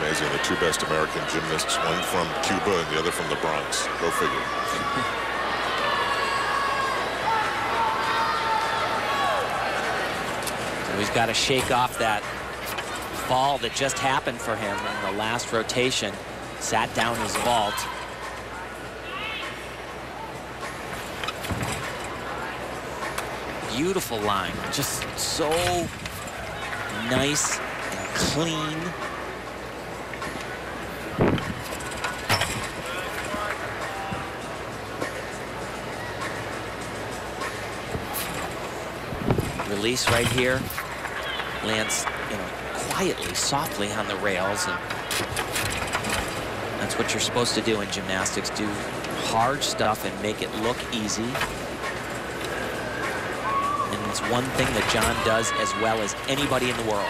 amazing. The two best American gymnasts, one from Cuba and the other from the Bronx. Go figure. So he's got to shake off that fall that just happened for him in the last rotation. Sat down his vault. Beautiful line, just so nice and clean. Release right here, lands, quietly, softly on the rails, and that's what you're supposed to do in gymnastics. Do hard stuff and make it look easy. And it's one thing that John does as well as anybody in the world.